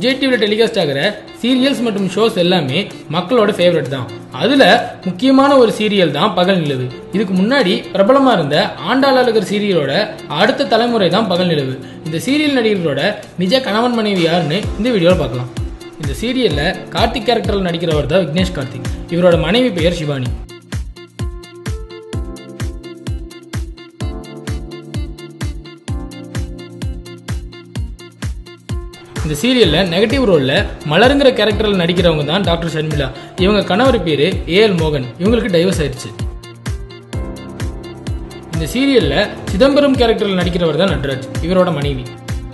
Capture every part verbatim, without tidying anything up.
விஜய் டிவில டெலிகாஸ்ட் ஆகிற சீரியல்ஸ் மற்றும் ஷோஸ் எல்லாமே மக்களோட ஃபேவரட் தான். அதுல முக்கியமான ஒரு சீரியல் தான் பகல் நிலவு. இதுக்கு முன்னாடி பிரபலமா இருந்த ஆண்டாள் அழகர் சீரியலோட அடுத்த தலைமுறை தான் பகல் நிலவு. இந்த சீரியல் நடிகர்களோட நிஜ கணவன் மனைவி யாருன்னு இந்த வீடியோல பார்க்கலாம். இந்த சீரியல்ல கார்த்திக் கேரக்டர்ல நடிக்கிறவர் தான் விக்னேஷ் கார்த்திக். இவரோட மனைவி பெயர் சிவானி. இந்த சீரியல்ல நெகட்டிவ் ரோல்ல மலருங்கிற கேரக்டர்ல நடிக்கிறவங்க தான் டாக்டர் ஷர்மிளா. இவங்க கணவர் பேரு ஏ எல் மோகன். இவங்களுக்கு டைவர்ஸ் ஆயிடுச்சு. இந்த சீரியல்ல சிதம்பரம் கேரக்டர்ல நடிக்கிறவர் தான் நட்ராஜ். இவரோட மனைவி.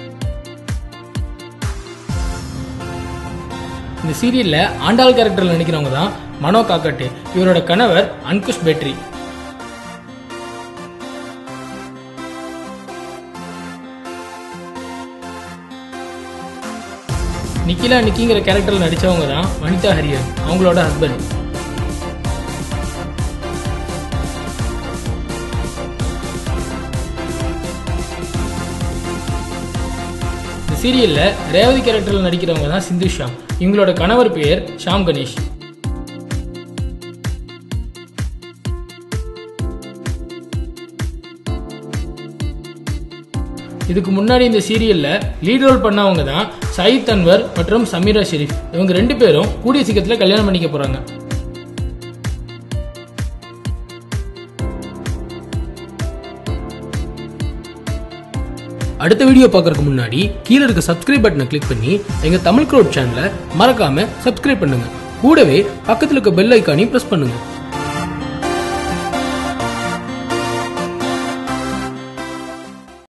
இந்த சீரியல்ல ஆண்டாள் கேரக்டர்ல நடிக்கிறவங்க தான் மனோ காக்கட்டே. இவரோட கணவர் அன்குஷ் பேட்ரி. நிக்கிலா நிக்கிங்கிற கேரக்டர்ல நடிச்சவங்க தான் வனிதா ஹரியர். அவங்களோட ஹஸ்பண்ட். இந்த சீரியல்ல ரேவதி கேரக்டர்ல நடிக்கிறவங்க தான் சிந்து ஷாம். இவங்களோட கணவர் பெயர் ஷாம் கணேஷ். இதுக்கு முன்னாடி இந்த சீரியல்ல லீட் ரோல் பண்ணவங்க தான் சயித் அன்வர் மற்றும் சமீரா ஷெரீப். இவங்க ரெண்டு பேரும் கூடிய சீக்கிரத்துல கல்யாணம் பண்ணிக்க போறாங்க. அடுத்த வீடியோ பார்க்கறதுக்கு முன்னாடி கீழே இருக்க சப்ஸ்கிரைப் பட்டனை கிளிக் பண்ணி எங்க தமிழ் க்ரௌட் சேனலை மறக்காம சப்ஸ்கிரைப் பண்ணுங்க. கூடவே பக்கத்துல இருக்க பெல் ஐக்கானையும் பிரஸ் பண்ணுங்க.